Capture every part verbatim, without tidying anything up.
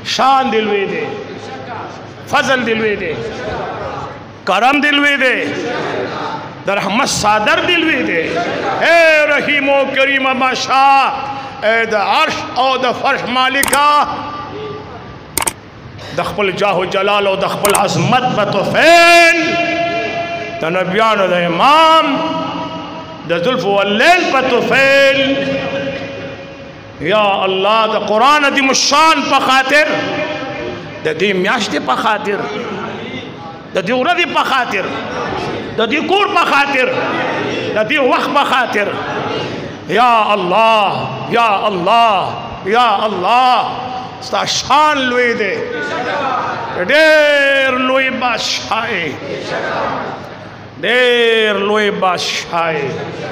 شان دلوے دے فضل دلوے دے کرم دلوے دے در رحمت صادر دلوے دے اے رحیم و کریم بادشاہ اے دا عرش او دا فرش مالکا دخپل جاہ و جلال و دخپل عظمت بطفیل دا نبیان دا امام دا ذلف واللیل بطفیل یا اللہ دا قرآن دی مشان پا خاطر دا دی میاشت پا خاطر دا دی اردی پا خاطر دا دی کور پا خاطر دا دی وقت پا خاطر یا اللہ یا اللہ یا اللہ ستا شان لوی دے دیر لوی بادشاہی دیر لوی بادشاہی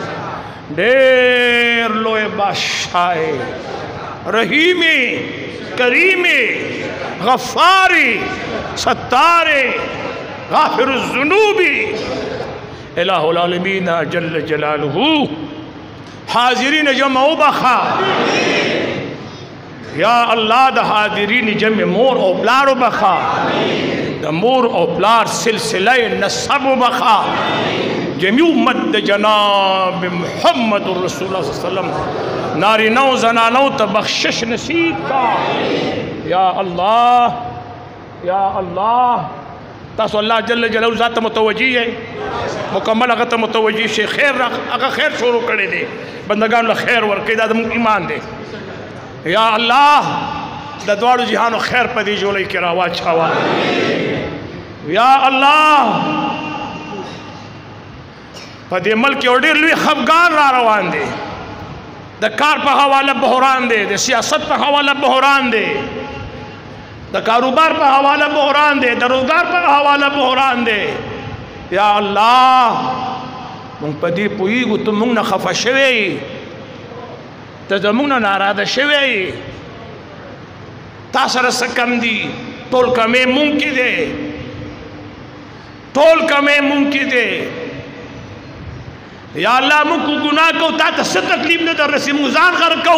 دیر لوی بادشاہی رحیمی کریمی غفاری ستاری غافر الذنوبی الہ العالمین جل جلالہ حاضرین جمع بخا یا اللہ دا حاضرین جمع مور او پلار بخا دا مور او پلار سلسلہ نصب بخا جميع مد جناب محمد رسول اللہ صلی اللہ علیہ وسلم ناری نو زنانو تبخشش نصیب کا یا اللہ یا اللہ تاسو اللہ جل جلالہ ذات متوجی ہے مکمل اگر متوجی شے خیر اگر خیر شروع کرے دے بندگان خیر ورکی دا دم ایمان دے یا اللہ دا دوارو جہانو خیر پدی جو لئی کراوا چھاوا یا اللہ پدی ملک اوڈیر لوی خفگان را روان دے دا کار پا حوالہ بحران دے دا سیاست پا حوالہ بحران دے دا کاروبار پا حوالہ بحران دے دا روزگار پا حوالہ بحران دے یا اللہ مونگ پدی پوئی گو تم مونگ نا خفا شوئی تا زمونگ نا نارادہ شوئی تا سر سکم دی تول کمیں مونگ کی دے تول کمیں مونگ کی دے یا اللہ مونگ کو گناہ کو تا تا ست تکلیف نے در رسی مونگ زان غر کو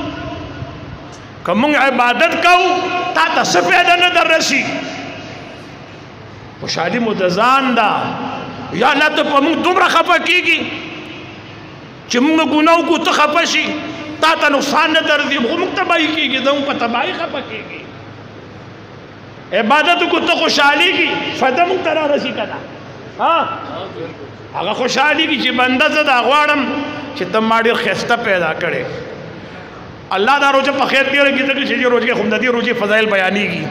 کہ مونگ عبادت کو تا تا سفیدہ نے در رسی خوشحالی متزان دا یا اللہ تو پا مونگ دمرا خفا کی گی چی مونگ گناہ کو تو خفا شی تا تا نقصان نہ در دی مونگ تباہی کی گی دا مونگ پا تباہی خفا کی گی عبادت کو تو خوشحالی کی فیدہ مونگ ترا رسی کنا ہاں اگر خوشحالی کی چی بندہ زد آغوارم چی تم ماڑی خیستہ پیدا کرے اللہ دا روچہ پا خیر پیرے کی تکلی چیزی روچہ خمدتی روچہ فضائل بیانی کی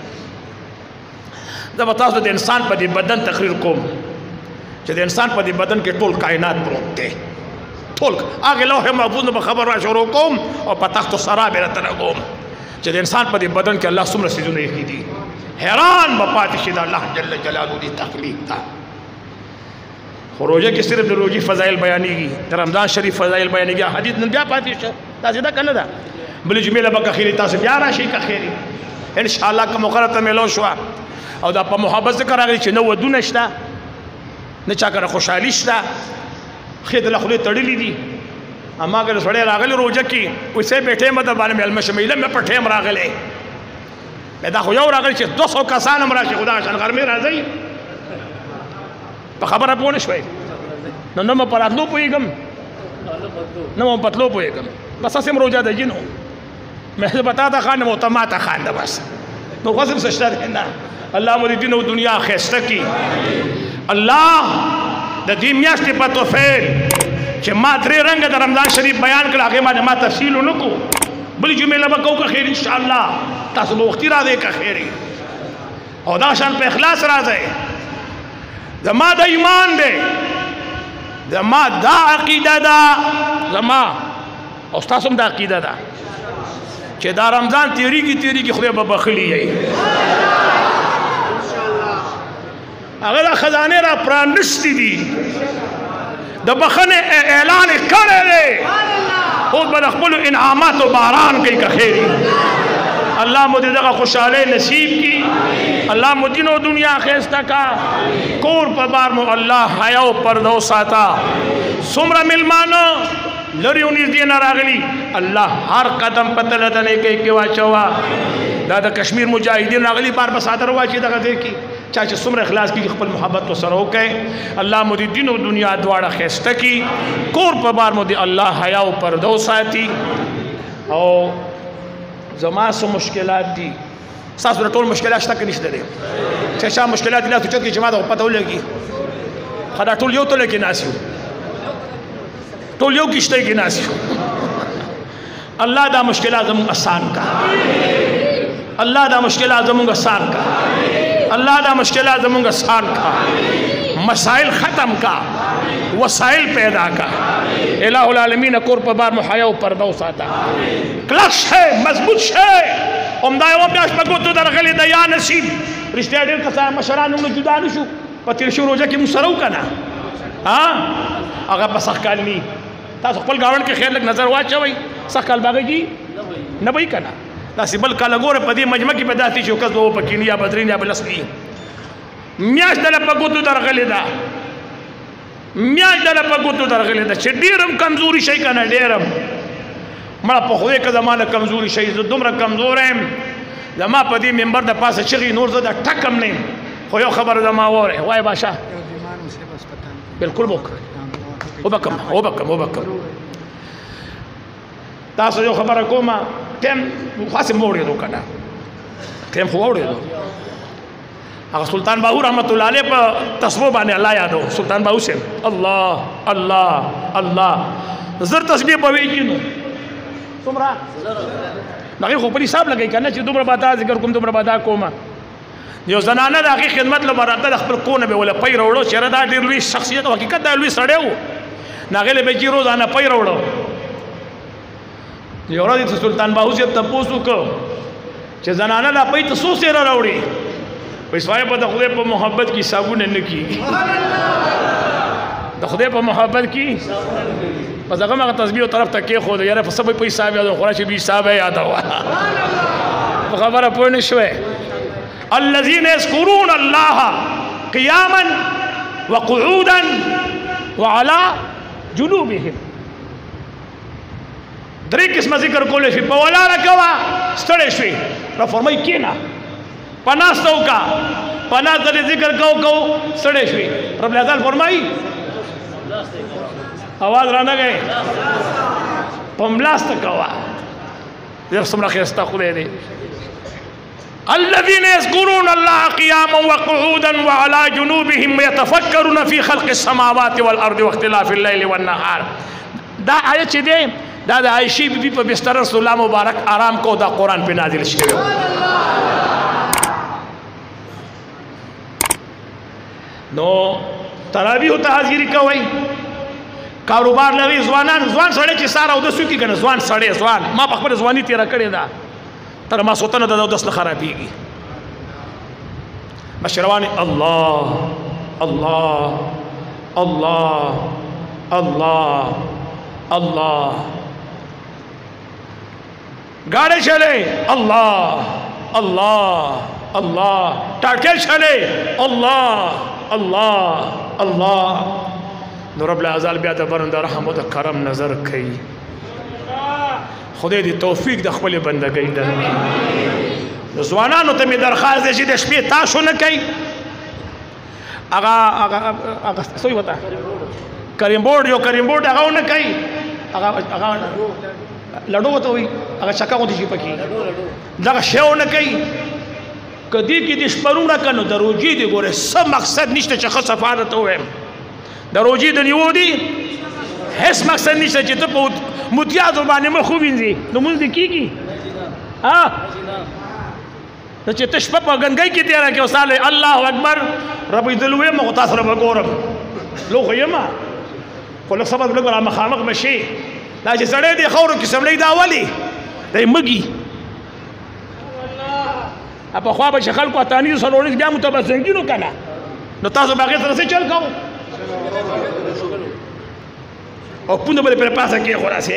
دا بتاس دا انسان پا دی بدن تقریر کوم چی دا انسان پا دی بدن کے ٹول کائنات پروت تے ٹول آگے لوح محفوظ نبا خبر را شروع کوم اور پا تخت و سرا بیرا تنگوم چی دا انسان پا دی بدن کے اللہ سمر سیزو نہیں کی دی حیران بپاتی شید اللہ جل جلالو دی تخلیق تا روجہ کی صرف روجی فضائل بیانی گی رمضان شریف فضائل بیانی گی حدیث نن بیا پاتی شا تازی دا کنه دا بلی جمیلہ با کخیری تاسی بیا راشی کخیری انشاءاللہ کا مقررت میلو شوا او دا پا محبت ذکر آگلی چی نو ودو نشتا نچا کر خوشحالی شتا خید لخلی تڑیلی دی اما اگر سوڑے راگلی روجہ کی اسے بیٹھے مدبانے میں المشمیلہ میں پٹھے مراغلے میں دا خویاو راگلی چی دو سو کسانم راشی خدا شان غرمی رازی پا خبر اپونے شوئے نو نمو پر اتلو پوئی گم نمو پتلو پوئی گم بس اسم روجہ دا جنو میں بتا تا خان نمو تماتا خان دا بس نو غزم سشتہ دینا اللہ مدی دین و دنیا خیستہ کی اللہ دا دین میاشتی پا توفیل چھ ما تری رنگ دا رمضان شریف بیان کر آگے ما تفصیلو نکو بلی جو میں لبا کہو کا خیر انشاءاللہ تاسو بوقتی را دے کا خیری او دا شان پہ اخلاص را دے زما دا ایمان دے زما دا عقیدہ دا زما استاسم دا عقیدہ دا چھے دا رمضان تیری کی تیری کی خدای ببخلی ہے اگر دا خزانے را پرانشتی دی دا بخنے اعلان کرے دے خود بدخبلو انعامات و باران کئی کا خیری اللہ مجھے دقا خوشحالے نصیب کی اللہ مدین و دنیا خیستہ کا کور پر بار مو اللہ حیاء پردو ساتا سمرہ ملمانو لری انیس دینا راغلی اللہ ہر قدم پتلتنے کے کیوا چوا دا د کشمیر مجاهدین اغلی بار بسادر واچي دغه دې کې چا چې څومره اخلاص کې خپل محبت تو سره وکړي الله مو دې دین او دنیا دواړه خسته کی کور په بار مو دې الله حیا او پردو ساتي او زما سو مشکلات دي تاسو ټول مشکلات شته کې نشته دي چې شا مشکلات نه ته چې جماعت په پته ولګي خدا ټول یو ته لکه ناسیو ټول یو کېشته کې ناسیو الله دا مشکلات زموږ آسان کا الله دا مشکلات زموږ آسان کا الله دا مشکلات زموږ آسان کا مسائل ختم کا وسائل پیدا کا الہ العالمین کور په بار محیا او پردو ساته کلک ہے مضبوط ہے عمدہ و بیاش پکو تو درغلی د یا نصیب رشتہ ډیر کسان مشرانو نه جدا نشو په تیر شو روزه کې مسرو کنه ها هغه په سخکالنی تاسو خپل گاون کې خیر لک نظر واچوي سخکال باغی جی نه وای کنه تاسو بل کله ګوره په دې مجمع کې بداتي شو کس وو پکې یا بدرین یا بلسنی میاش دل پکو تو درغلی دا میاش دل پکو تو درغلی دا چې ډیرم کمزوري شي کنه ډیرم مړه په خوې که زمانه کمزوري شي زه دومره کمزور یم زما په دې منبر د پاسه چغې نور زه د ټکم نه یم خو یو خبر زما وره وای بادشاه بالکل وک وبکم وبکم وبکم تاسو یو خبره کومه ټیم خاصه موړې کنه ټیم خو وړې هغه سلطان باهو رحمت الله علیه په تسبیح باندې الله یادو سلطان باهو سیم الله الله الله زر تسبیح په ویجینو څومره دغه خو په حساب لګی کنه چې دومره بادا ذکر کوم دومره بادا کومه یو زنانه د هغې خدمت لپاره د خپل کونه به ولا پی راوړو چې دا ډېر لوی شخصیت او حقیقت دا لوی سړی و نو هغې له به چې روزانه پی راوړو یو ورځ د سلطان باهو صاحب تپوس وکړو چې زنانه دا پی ته څو سیره راوړي وایي صاحب د خدای په محبت کې حسابونه نه کېږي د خدای په محبت کې پس هغه هغه تسبیح طرف ته کېښود یاره په سبې په حساب یادو خورا چې دوی حساب یې یادوه په خبره پوه نه شوې الذين يذكرون الله قياما وقعودا وعلى جنوبهم درې قسمه ذکر کولې شي په ولاړه کوه ستړی شوې را فرمایي کېنه په ناسته وکړه په ناسته دې ذکر کوو کوو ستړی شوې رب العزت فرمایي आवाज राना गए पमलास्त कवा जब समरा खस्ता खुदे दे الذين يذكرون الله قياما وقعودا وعلى جنوبهم يتفكرون في خلق السماوات والارض واختلاف الليل والنهار دا آیت چې دی دا د عائشې بیبي په بستر رسول الله مبارک آرام کو دا قران په نازل شوی نو تراویح ته حاضری کوي کاروبار لري ځوانان ځوان سړی چې ساره او د سوي کنه ځوان سړی ځوان ما په خپل ځواني تیر کړی دا تر ما سوتنه د دس خرابېږي مشروان الله الله الله الله الله गाड़े चले अल्लाह अल्लाह अल्लाह टाके चले अल्लाह अल्लाह अल्लाह نو رب العزال بیا د برنده رحم او د کرم نظر کوي خدای دې توفیق د خپل بندګۍ درکړي ځوانانو ته مې درخواست دی چې د شپې تاسو نه کوي هغه هغه هغه څه وتا کریم بورډ یو کریم بورډ هغه نه کوي هغه هغه لډو وته وي هغه چکا غوډي شي پکې دغه شیو نه کوي کدی کې د شپرونه کنو دروجي دی ګوره سم مقصد نشته چې خاصه فارته وایم دروجي د نیو دي هیڅ مقصد نشته چې ته په متیازو باندې مخ ووینځي نو مونږ دې کېږي ها نو چې ته شپه په ګنګۍ کې تېره کې وساله الله اکبر رب دې لوی مو تاسو رب ګورم لو خو یم خو لږ سبق لږ را مخامخ بشي دا چې سړی دی خاورو کې سملی دا ولي دی مږي په خوا به چې خلکو اتاني سلوړي بیا متبسنګینو که نه نو تاسو به هغې سره څه چل کوو او پونده به دې پرې پاسه کېښو راسې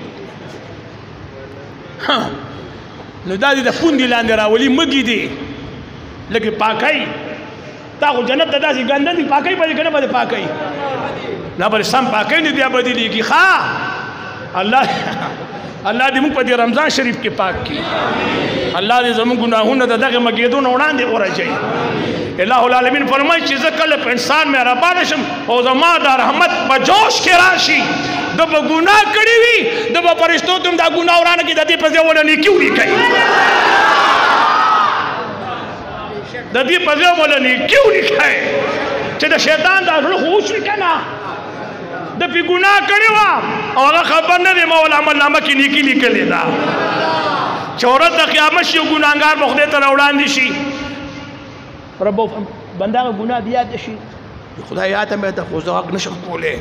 نو دا دې د پوندې لاندې راولي مږي دي لکه پاکۍ تا خو جنت ته داسې ګنده دي پاکۍ به دې که نه به دې پاکۍ نه به دې سم پاکۍ نه بیا بدلېږي ښه الله الله دې موږ په دې رمضان شریف کې پاک کړي الله دې زموږ ګناهونه د دغه مګېدو نه وړاندې ورچوي. الہ العالمین فرمایي چې زه کله په انسان مهربانه شم او زما د رحمت په جوش کې راشي، د به ګناه کړي وي د به فرشتو ته هم دا ګناه ورانه کړي، د دې په ځای وله نیکي ولیکئ، د دې په ځای وله نیکي ولیکئ چې د شیطان دا زړه خو وشوي که نه د پې ګناه کړې وه او هغه خبر نه دی ما ول عملنامه کې نیکي لیکلې ده چې ورځ د قیامت شي یو ګناهګار به خدای ته راوړاندې شي، رب بنده هغه ګناه دې یاد شي خدای یاده مې ته خو زه غږ نشم کولی.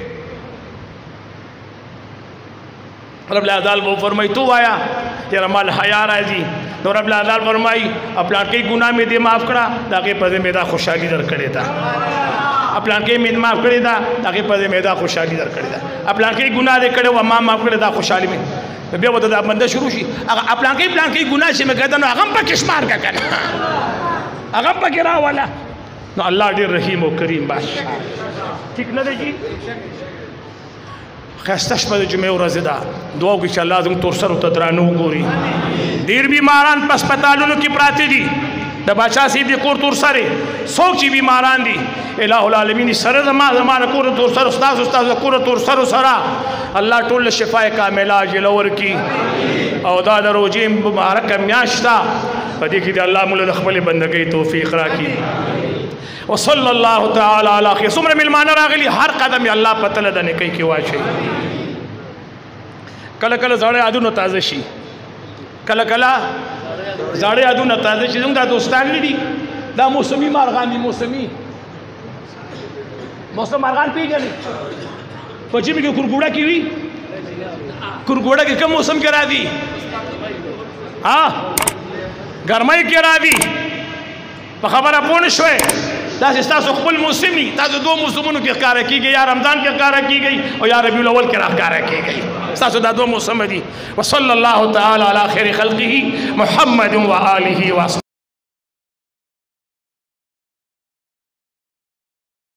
رب العزال به فرمایي تو وایه یاره ما له حیا راځي، نو رب العزال فرمایي پلانکۍ ګناه مې دې معاف کړه د هغې په ځای مې دا خوشحالي در کړې ده، پلانکۍ مې معاف کړې ده د هغې په ځای مې دا خوشحالي در کړې ده، پلانکۍ ګناه دې کړې وه ما معاف کړې دا خوشحالي مې بیا به دا بنده شروع شي هغه پلانکۍ پلانکۍ ګناه چې مې کړه نو هغه هم پکې شمار کړه که نه هغه هم پکې راوله. نو الله ډېر رحیم او کریم بادشاه ټیک نه دی جي. ښایسته شپه د جمعې ورځې ده، دعا وکړئ چې الله زموږ تورسرو ته درانه وګوري. ډېر بیماران په هسپتالونو کې پراته دي، د باچا صاحب د کور تورسرې څوک چې بیماران دي الہ العالمین سره زما زما د کور تورسرو ستاسو ستاسو د کور تورسرو سره الله ټول له شفای کامله عاجله ورکړي او دا د روژې مبارکه میاشت ده په دې کې د الله موږ د خپلې بندګۍ توفیق راکړي. وصلی الله تعالی علی خیر. څومره میلمانه راغلي هر قدم یې الله په تله د نیکۍ کې واچوي. کله کله زاړه یادونه تازه شي، کله کله زاړه یادونه تازه شي. زموږ دا دوستان نه دي دا موسمي مارغان دي، موسمي موسم مارغان پېژنئ په ژمي کې کورګوړه کې وي، کورګوړه کې کوم موسم کې راځي؟ ها ګرمۍ کې راځي. په خبره پوه نه شوئ؟ داسې ستاسو خپل موسم وي، تاسو دوه موسمونو کې ښکاره کېږئ، یا رمضان کې ښکاره کېږئ او یا ربیع الاول کې راښکاره کېږئ، ستاسو دا دوه موسمه دي. وصلی الله تعالی علی خیر خلقه محمد و آله و